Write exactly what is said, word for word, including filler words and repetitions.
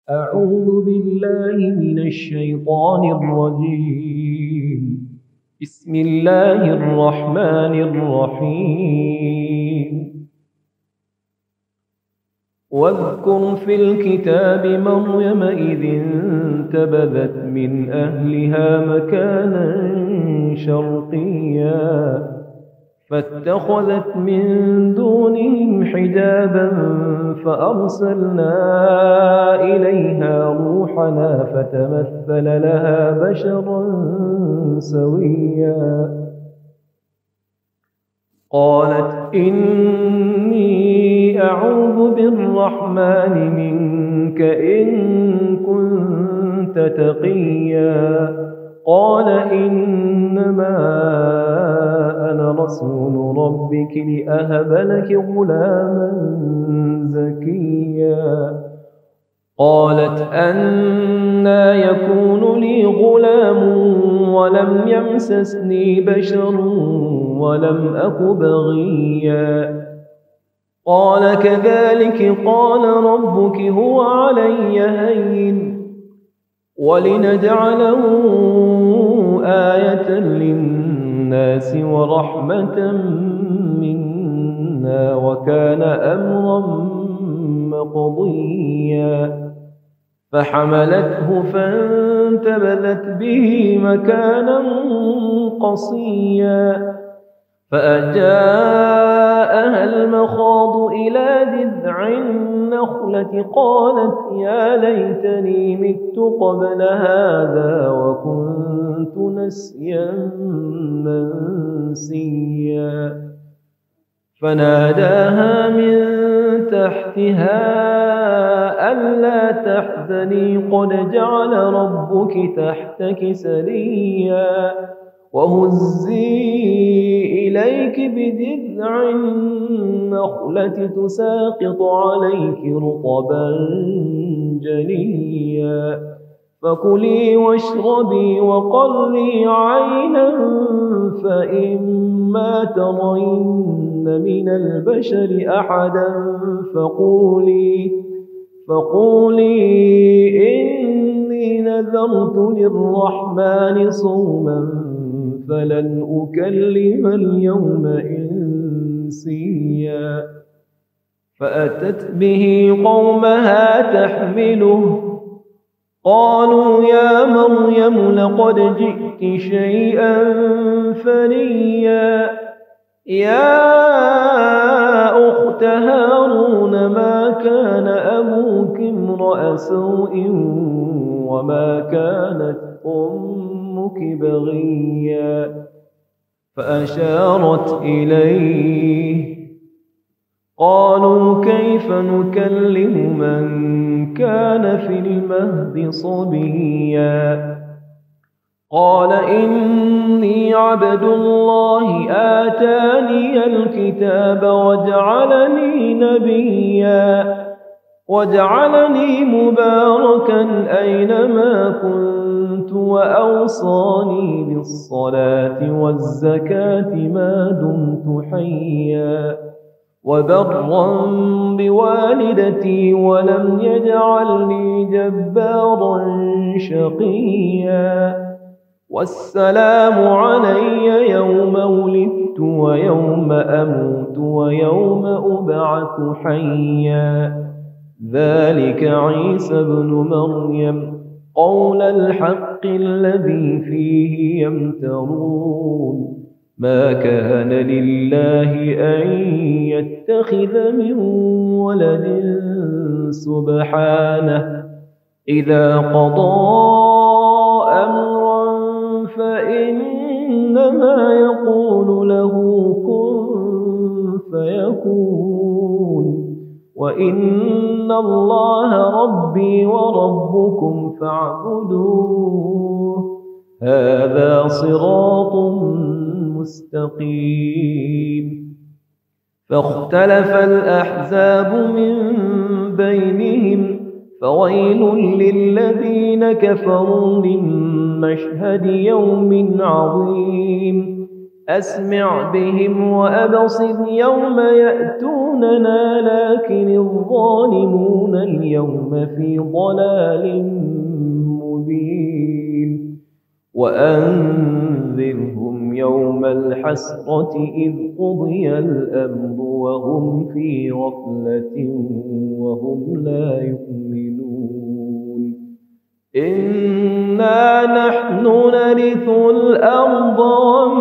أعوذ بالله من الشيطان الرجيم. بسم الله الرحمن الرحيم. واذكر في الكتاب مريم إذ انتبذت من أهلها مكانا شرقيا فاتخذت من دونهم حجابا فأرسلنا إليها روحنا فتمثل لها بشرا سويا قالت إني أعوذ بالرحمن منك إن كنت تقيا قال إنما أنا رسول ربك لأهب لك غلاما زكيا قالت أنى يكون لي غلام ولم يمسسني بشر ولم أك بغيا قال كذلك قال ربك هو علي هين ولنجعله آية للناس ورحمة منا وكان أمرا مقضيا فحملته فانتبذت به مكانا قصيا فأجاءها المخاض إلى جذع النخلة قالت يا ليتني مت قبل هذا وكنت نسيا منسيا فناداها من تحتها ألا تحزني قد جعل ربك تحتك سريا وهزي إليك بجذع النخلة تساقط عليك رطبا جنيا فكلي واشربي وقري عينا فإما ترين من البشر أحدا فقولي فقولي إني نذرت للرحمن صوما فلن أكلم اليوم إنسيا فأتت به قومها تحمله قالوا يا مريم لقد جئت شيئا فريا يا أخت هارون ما كان أبوك امرأ سوء وما كانت أمك بغيا فأشارت إليه قالوا كيف نكلم من كان في المهد صبيا قال إني عبد الله آتاني الكتاب وجعلني نبيا وجعلني مباركا أينما كنت وأوصاني بالصلاة والزكاة ما دمت حيا وبرا بوالدتي ولم يجعلني جبارا شقيا والسلام علي يوم ولدت ويوم أموت ويوم أبعث حيا ذلك عيسى ابن مريم قول الحق الذي فيه يمترون ما كان لله أن يتخذ من ولد سبحانه إذا قضى أمرا فإنما يقول له كن فيكون وإن الله ربي وربكم فاعبدوه هذا صراط مستقيم فاختلف الأحزاب من بينهم فويل للذين كفروا من مشهد يوم عظيم أسمع بهم وأبصر يوم يأتوننا لكن الظالمون اليوم في ضلال مبين وأنذرهم يوم الحسرة إذ قضي الأمر وهم في غفلة وهم لا يؤمنون إنا نحن نرث الأرض